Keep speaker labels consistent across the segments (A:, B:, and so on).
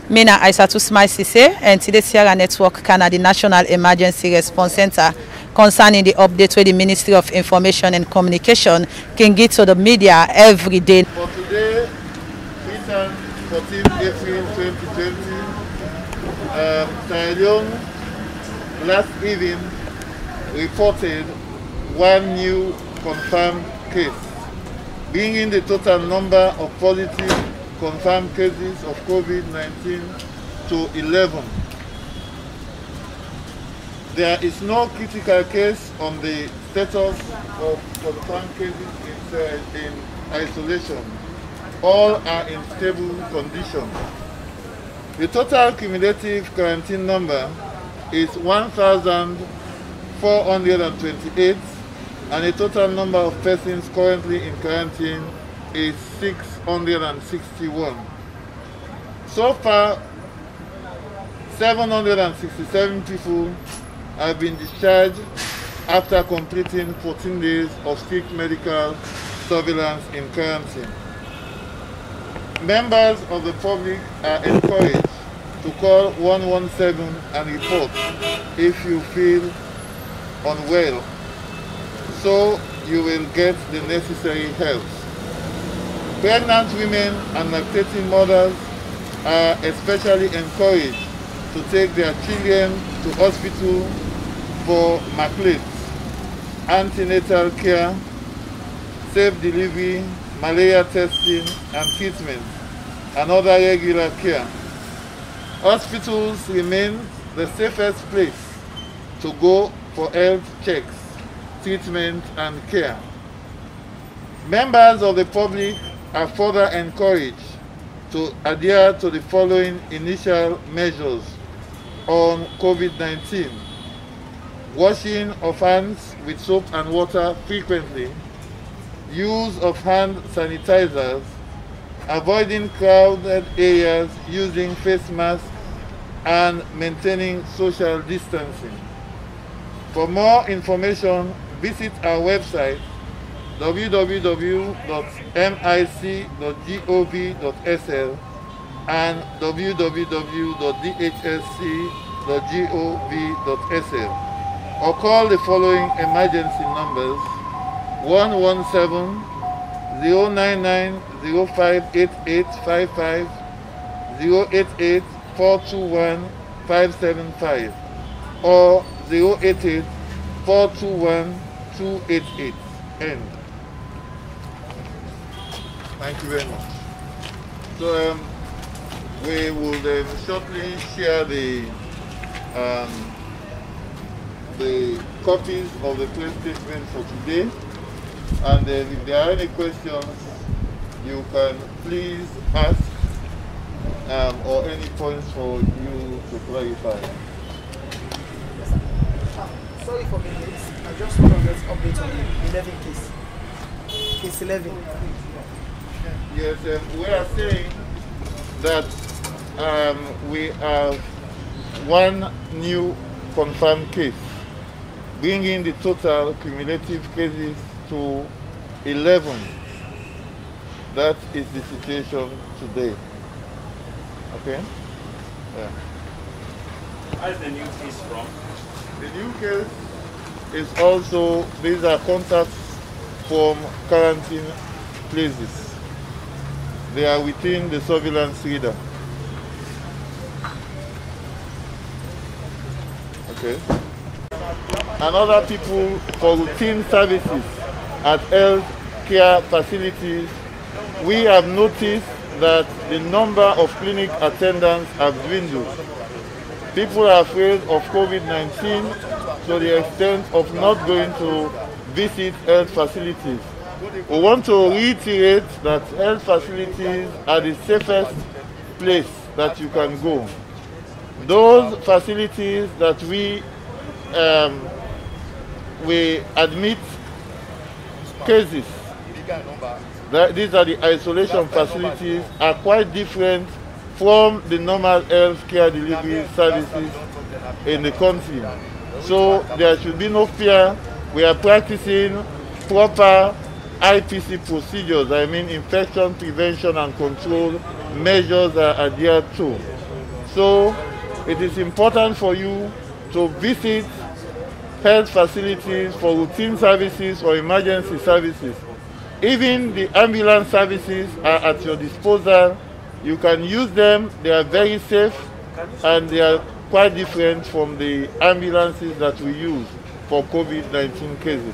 A: Mina Aissatou Smile Cissé, and today Sierra Network Canada National Emergency Response Center concerning the update with the Ministry of Information and Communication can get to the media every day.
B: For today, Friday, 14 April 2020, Sierra Leone last evening reported one new confirmed case, bringing the total number of positive confirmed cases of COVID-19 to 11. There is no critical case on the status of confirmed cases in isolation. All are in stable condition. The total cumulative quarantine number is 1,428, and the total number of persons currently in quarantine is 661. So far, 767 people have been discharged after completing 14 days of strict medical surveillance in quarantine. Members of the public are encouraged to call 117 and report if you feel unwell, so you will get the necessary help. Pregnant women and lactating mothers are especially encouraged to take their children to hospital for MACLATES, antenatal care, safe delivery, malaria testing and treatment, and other regular care. Hospitals remain the safest place to go for health checks, treatment and care. Members of the public are further encouraged to adhere to the following initial measures on COVID-19: washing of hands with soap and water frequently, use of hand sanitizers, avoiding crowded areas, using face masks, and maintaining social distancing. For more information, visit our website www.mic.gov.sl and www.dhsc.gov.sl, or call the following emergency numbers: 117 099 058855, 088 421 575, or 088 421 288. End. Thank you very much. So we will shortly share the copies of the claim statement for today, and if there are any questions, you can please ask, or any points for you to clarify.
C: Sorry for minutes. I just want to get update on the 11 case. Case 11.
B: Yes, we are saying that we have one new confirmed case, bringing the total cumulative cases to 11. That is the situation today. Okay? Yeah.
D: Where is the new case from?
B: The new case is also, these are contacts from quarantine places. They are within the surveillance reader. Okay. And other people for routine services at health care facilities, we have noticed that the number of clinic attendants have dwindled. People are afraid of COVID-19 to the extent of not going to visit health facilities. We want to reiterate that health facilities are the safest place that you can go. Those facilities that we admit cases, these are the isolation facilities, are quite different from the normal health care delivery services in the country. So there should be no fear. We are practicing proper IPC procedures, I mean infection prevention and control measures are adhered to. So it is important for you to visit health facilities for routine services or emergency services. Even the ambulance services are at your disposal. You can use them. They are very safe and they are quite different from the ambulances that we use for COVID-19 cases.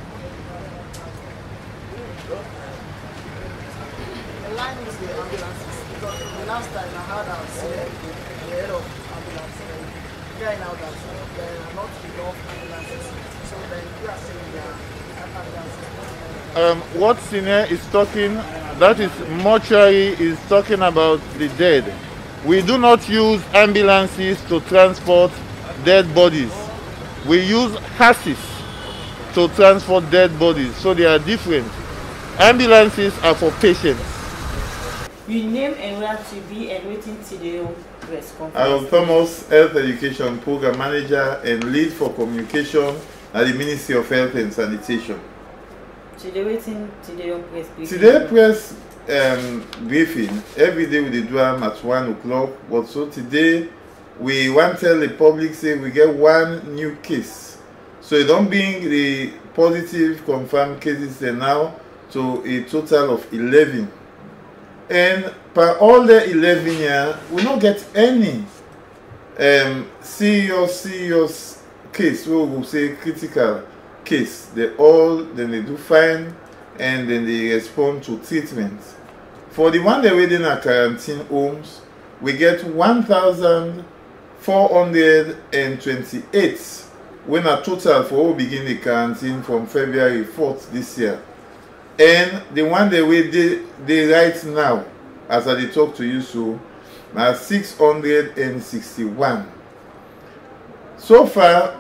C: The line is the ambulances, because the last time I heard I was saying the head of ambulances, the guy now that there are not enough ambulances, so then you are saying there are ambulances.
B: What Sine is talking, that is mortuary, is talking about the dead. We do not use ambulances to transport dead bodies. We use hearses to transport dead bodies, so they are different. Ambulances are for patients.
E: You name and where to be and waiting till the press conference.
B: I am Thomas, Health Education Program Manager and Lead for Communication at the Ministry of Health and Sanitation.
E: Today waiting till the press briefing.
B: Today press briefing, every day we do them at 1 o'clock, but so today we want to tell the public say we get one new case. So it don't bring the positive confirmed cases now to a total of 11. And per all the 11 here, we don't get any serious case, we will say critical case. They do fine and then they respond to treatment. For the one that within our quarantine homes, we get 1,428 when a total for all begin the quarantine from February 4th this year. And the one that we they right now, as I talk to you, so are 661. So far,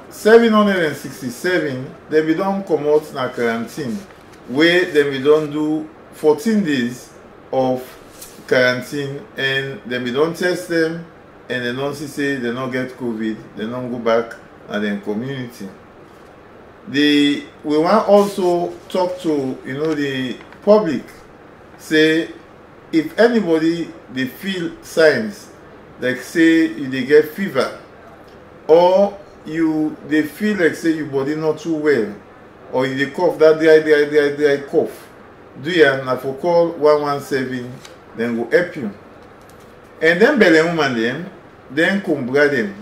B: 767 they be don't come out in quarantine, where they be don't do 14 days of quarantine, and then we don't test them, and they don't say they don't get COVID, they don't go back and then community. We want also talk to the public, say if anybody they feel signs like say they get fever, or they feel like say your body not too well, or you they cough that dry cough, do you have for call 117, then go help you. And then belle woman then come grab them,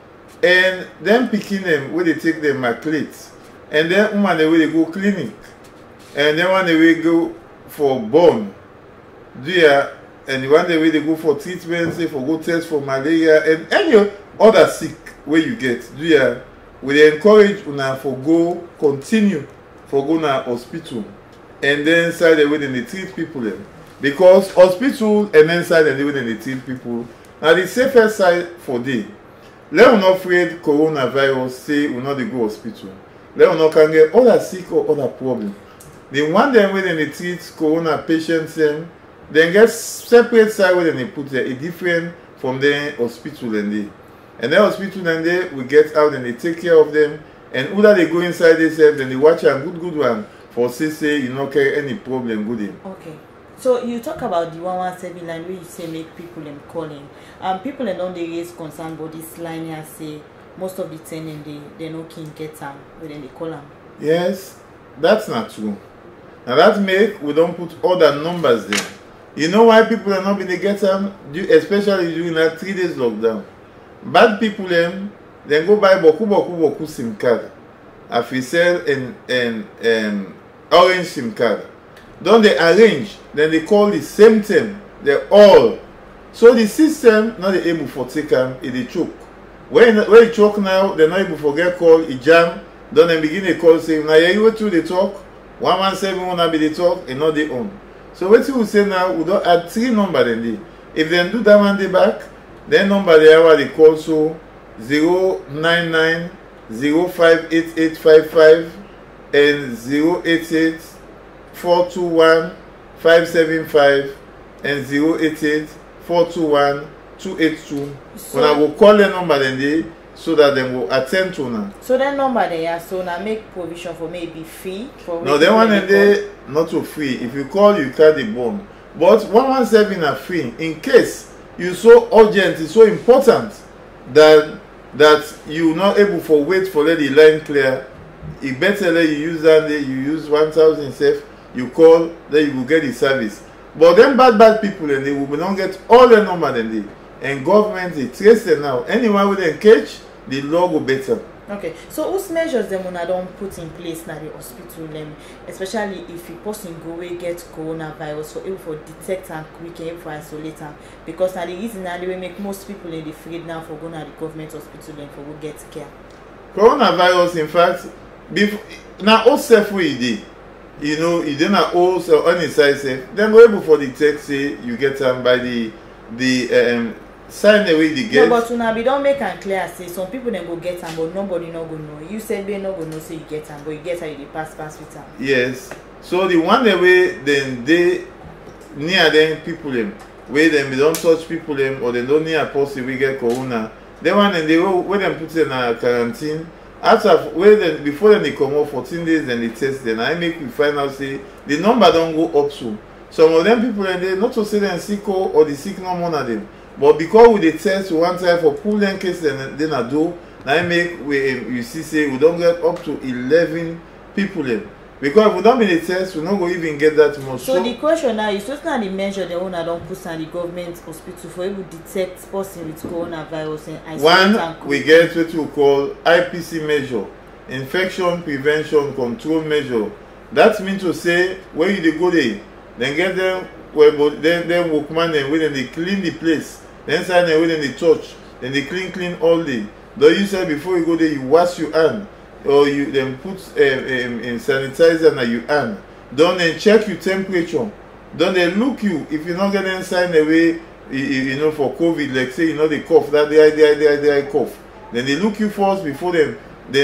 B: and then picking them where they take them at plates, and then woman they will go clinic, and then one they will go for born, do you, and the one they will go for treatment, say for go test for malaria and any other sick where you get, do you, we encourage una for go continue for go na hospital. And then inside the way they treat people them. Because hospital and inside the way they treat people are the safest side for them. Let us not afraid coronavirus say we not go hospital. Let us not can get other sick or other problem. The one them when they treat corona patients them, then get separate side where they put there, a different from the hospital and they. And then hospital and they we get out and they take care of them, and either they go inside themselves, then they watch a good one. For say you not carry any problem good in.
E: Okay. So you talk about the 117 line where you say make people them calling. People don't they raise concern about this line here, say most of the time they no can get them when they call them.
B: Yes, that's not true. Now that make we don't put other numbers there. You know why people are not going to get them, especially during that 3 days lockdown. Bad people then go buy boku SIM card. If we sell an orange SIM card, don't they arrange? Then they call the same thing. They all. So the system not able for take them. It choke. When it choke now, they're not able to get call. It jam. Then they begin a call saying, now you to the talk. 117 wanna be the talk and not the own. So what you will say now? We don't add 3 numbers in there. If they do that one day back, then number they are they call so 099 058855 and 088 421 575 and 088 421 282. So when I will call the number then they so that they will attend to now.
E: So that number they are so now make provision for maybe fee for
B: no, they one and they not so free. If you call you carry the bond. But 117 are free in case you so urgent, it's so important that you not able for wait for let the line clear. It better let you use that day, you use 1,000 safe, you call, then you will get the service. But then bad people and they will not get all the number than they. And government they trace them now. Anyone with them catch, the law go better.
E: Okay, so whose measures them una don put in place na the hospital them, especially if a person go away get coronavirus for able for detect and quick and able for isolate am, because na the reason na they will make most people in the afraid now for go na the government hospital and for go get care.
B: Coronavirus, in fact, before now all self way dey, you know, you don't have all so uniside safe. Then go able for detect say you get them by the sign the way they get.
E: No, but una be don't make am clear say some people then go get am but nobody no go know. You said they no go know say you get am, but you get how you dey pass with am.
B: Yes. So the one the way then they near them people them where them they don't touch people them or they don't near person we get corona. Then one and they go where them put in a quarantine. After where then before then they come out 14 days then they test them. I make we find out say the number don't go up soon. Some of them people and they not to say them sick or the sick no more than them. But because we dey test one time for pull them case then I do, now I make we you see say we don't get up to 11 people then. Because if we don't be the test, we not go even get that much.
E: So the question now is just not the measure the owner don't put on the government hospital for able to detect person with coronavirus and isolate.
B: One, we get what we call IPC measure, infection prevention control measure. That means to say when you dey go there, then get them well, then workman then when they clean the place. Then inside them when they touch, then they clean all day. Though you said before you go there, you wash your hand. Or you then put in sanitizer on your hand. Don't then check your temperature. Don't they look you if you're not getting inside the way you know for COVID, like say you know they cough that they cough. Then they look you first before them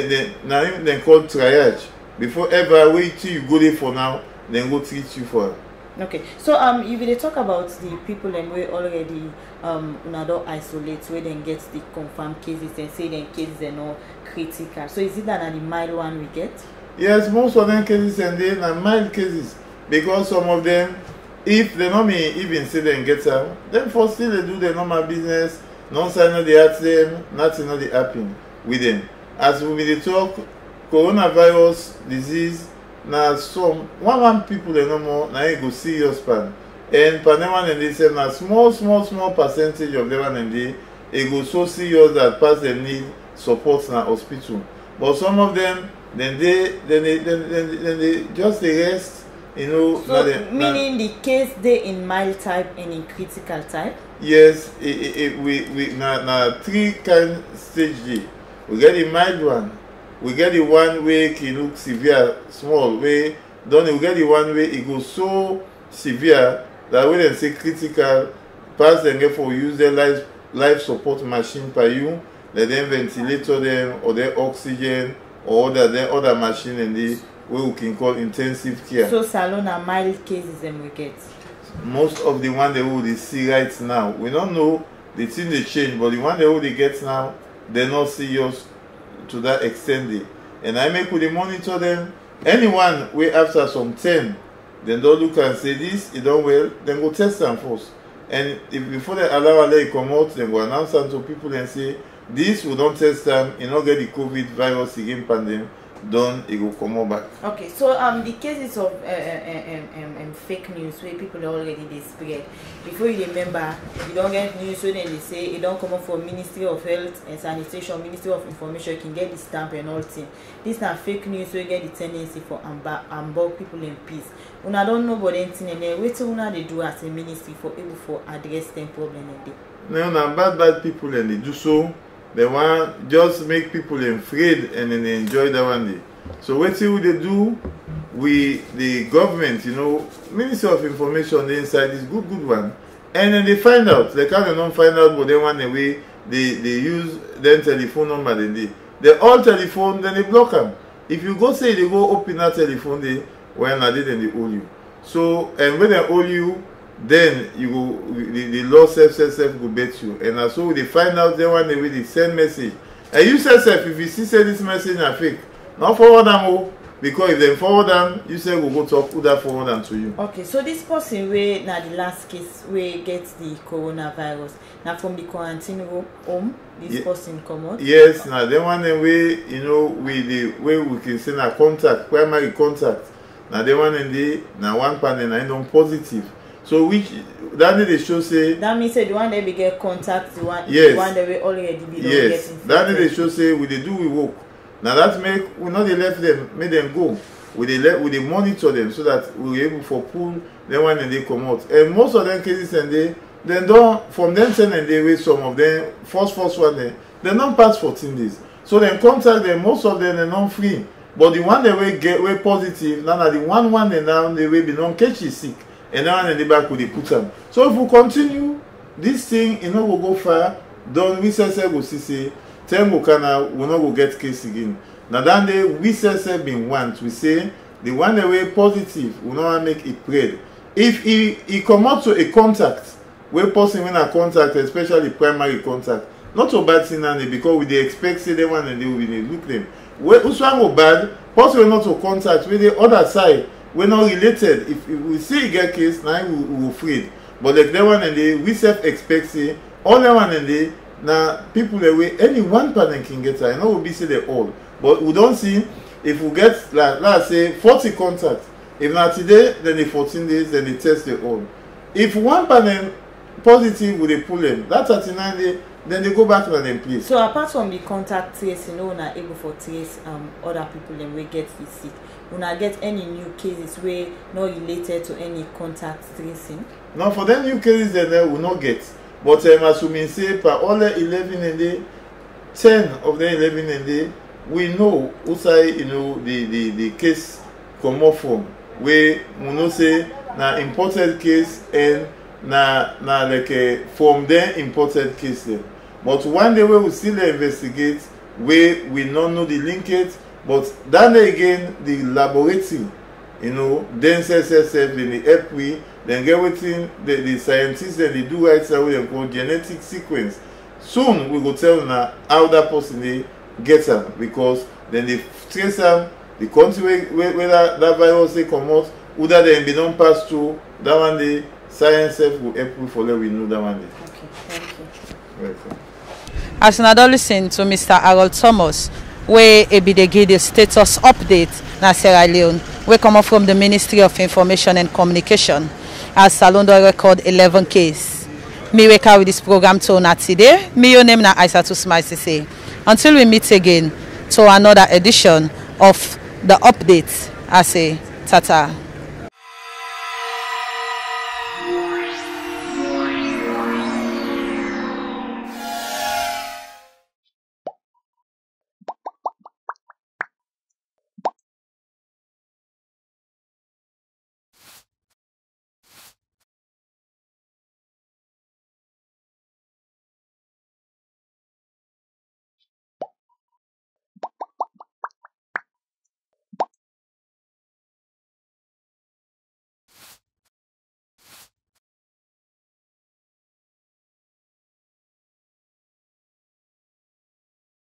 B: then called triage. Before ever wait till you go there for now, then go treat you for.
E: Okay, so if they talk about the people and we already don't isolate where they get the confirmed cases and say then cases are not critical. So is it that the mild one we get?
B: Yes, most of them cases and they are mild cases because some of them, if they not may even say they get them, then for still they do their normal business, no sign of the hurt them, nothing of the happen with them. As we will talk, coronavirus disease. Now some one people they no more now you go serious pan and panema and they say now small percentage of them and they go so serious that pass them need support in hospital. But some of them then they just the rest, you know.
E: So meaning the case they in mild type and in critical type?
B: Yes, we now three kind stage D. We get the mild one. We get the one way it looks severe, small way. Then we get the one way it goes so severe that when they say critical, pass them get for use their life support machine per you, let them ventilator them or their oxygen or other machine and the way we can call intensive care.
E: So salon and mild cases them we get.
B: Most of the one they will see right now, we don't know the thing they change, but the one they will get now, they're not serious to that extent. And I make with the monitor them. Anyone way after some 10, then don't look and say this, it don't well, then go test them first. And if before they allow it come out, then go announce them to people and say this we don't test them, you don't get the COVID virus again pandemic, done it will come out back.
E: Okay, so the cases of fake news where people already they spread. Before you remember, you don't get news so then they say it don't come up for Ministry of Health and Sanitation, Ministry of Information, you can get the stamp and all thing. This not fake news so you get the tendency for unbug people in peace. Una don't know about anything and then wait till una they do as a ministry for able for address them problem in day.
B: No, bad people and they do so. They want just make people afraid and then they enjoy that one day. So what they do, the government, you know, Ministry of Information the inside is good one. And then they find out. They can't not find out but they want the way they use their telephone number then they all telephone then they block them. If you go say they go open that telephone they when I did then they hold you. So and when they hold you, then you go the law self will bet you. And so they find out then one day they send message. And you say if you see say this message are fake, not forward them all. because if they forward them, you say we'll go talk who that forward them to you.
E: Okay, so this person where now the last case where gets the coronavirus, now from the quarantine home, this person come out?
B: Yes, now the one way, you know, with the way we can send a contact, primary contact. Now the one in the now one panel I know positive. So which that they show say
E: that means the one that we get contact, the one that we already be
B: yes, that they show say we they do we work. Now that make we not they left them, make them go. We they monitor them so that we are able for pull them when they come out. And most of them cases and they don't from them 10 and they wait some of them first one they don't pass 14 days. So then contact them, most of them are not free. But the one they will get way positive, now the one they now they will be non catch is sick. And now in the back will they put them. So if we continue this thing, you know will go far, don't we say go see ten go can we not go get case again. Now then they we say been want we say the one that way positive we not make it spread. If he come out to a contact, where person when a contact, especially primary contact, not so bad thing and because we they expect say they one and they will be look them. Where who's one go bad, person not to contact with the other side. We're not related. If we see a get case, now we will afraid. But like that one and they we self expect say all that one and they now people the way any one person can get her. I know we'll be say they all. But we don't see if we get like let's say 40 contacts. If not today, then the 14 days, then they test the all. If one person positive will they pull them, that 39 days, then they go back to them place.
E: So apart from the contact tracing, you know, not able for trace other people then we get the sick. We not get any new cases where not related to any contact tracing.
B: Now for them new cases then they will not get. But as we say per all the 11 and day, 10 of the 11 and day, we know outside you know the case come off from where we know say na imported case and na like from their imported case there. But one day we still investigate where we not know the linkage, but then again the laboratory, you know, then SSF in the help we then get within the scientists and they do right away and called genetic sequence. Soon we will tell now how that person they get them because then they trace them the country where that virus they come out, whether they be don't pass through that one day science will help you for let we know that one day.
E: Okay, thank you.
B: Welcome.
A: As another listen to Mr. Harold Thomas, where be they give the status update na Sierra Leone, we come up from the Ministry of Information and Communication as Salondo record 11 case. Me we carry this program to na today. Me your name na Aissatou Smile Cissé. Until we meet again to another edition of the update, I say tata.